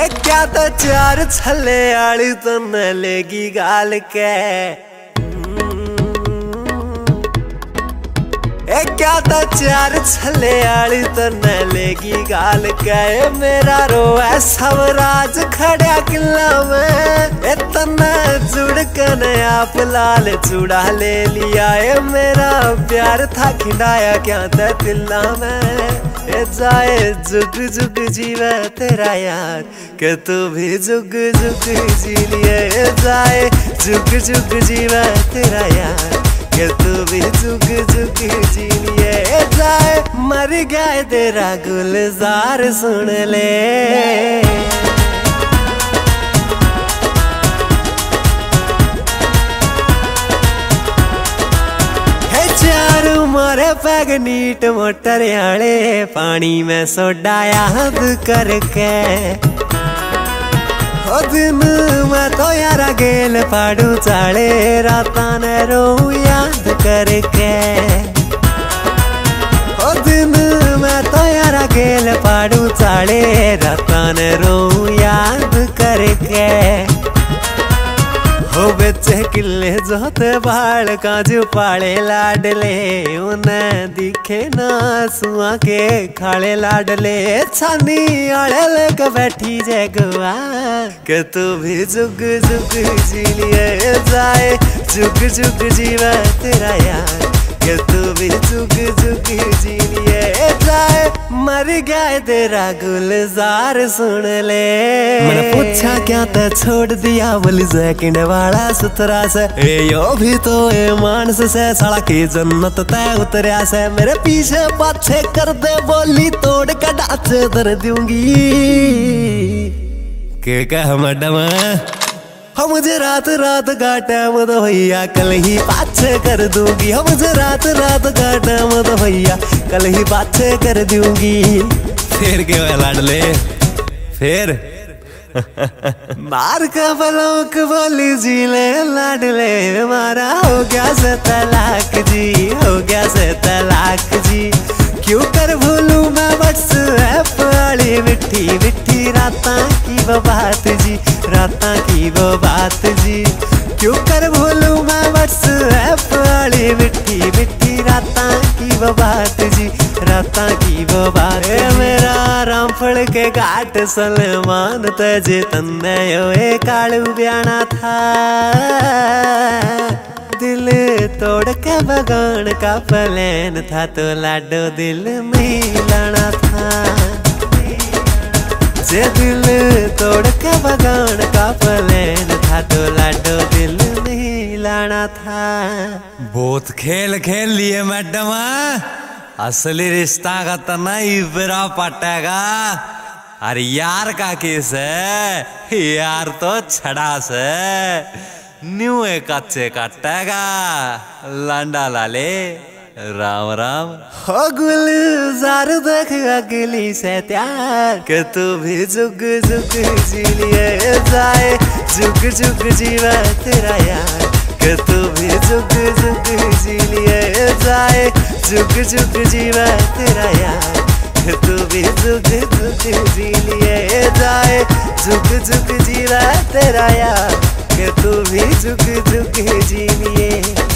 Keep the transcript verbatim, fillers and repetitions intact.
क्या तो चार छले आली तो न लेगी गाल के ए क्या तो चार छले आली तो न लेगी गाल के मेरा रोए सबराज खड़ा किला में इतना जुड़ कर आप लाल चूड़ा ले लिया ए मेरा प्यार था खिंडाया क्या ते दिला में ए जाए जुग जुग जीवे तेरा यार के तू भी जुग जुग जी लिए ए जाए जुग जुग जीवे तेरा यार के तू भी जुग जुग जी लिए जाए मर गए तेरा गुलजार सुन ले है चारू मारे पैग नीट मोटर आले पानी में सोडा याद करके ओ दिन मैं तो यारा गेल पाड़ू चाले राता ने रो याद करके ओ दिन मैं तो यारा गेल पाड़ू चाले राता ने रो याद करके हो बच्चे किले जोते बाल काजू पाले लाडले उन्हें दिखे ना सुआ के खाले लाडले छानी आले लेके बैठी जगवा के तू भी जुग जुग जी लिए जाए जुग जुग जीवा तेरा यार के तू भी जुग जुग जी लिए जाए मर गए तेरा गुलजार सुन ले मैंने पूछा क्या ते छोड़ दिया बोली सेकंड वाला सुथरा से ए यो भी तो ए मानस से साला की जन्नत तय उतरिया से मेरे पीछे पाछे कर दे बोली तोड़ का ढांचे धर दूंगी के कह मैडम हम मुझे रात रात का टाइम तो भैया कल ही पाछे कर दूंगी हम मुझे रात रात का टाइम तो भैया कल ही पाछे कर दूंगी फिर के लाडले फिर मार का बलोक बोली जी ले लाडले मारा हो गया से तलाक जी हो गया से तलाक जी क्यों कर भूलू मैं व्हाट्सएप वाली मिठी मिठी राता की वो बात जी राता की वो बात जी क्यों कर भूलू मैं व्हाट्सएप वाली मिठी मिठी राता की वो बात जी राता की वो बात मेरा रामफल के घाट सलमान तजे तन्ने यो ए कालू ब्याना था दिल तोड़ के बगान का प्लान था तो लाडो दिल मिलाना था जे दिल तोड़ के बगान का प्लान था तो लाडो दिल मिलाना था बहुत खेल खेल लिए मैडम असली रिश्ता का तना इबरा पटेगा अरे यार का केस है यार तो छड़ा से न्यू कच्चे कटेगा लांडा लाले राम राम हो गुलजार देख अगली से त्यार के तू भी जुग जुग जी लिए जाए जुग जुग जीवा तेरा यार के तू भी जुग जुग जी लिए जाए जुग जुग जीवा तेरा यार के तू भी जुग जुग जी लिए जाए जुग जुग जीवा तेरा यार के तू भी जुग जुग जी लिए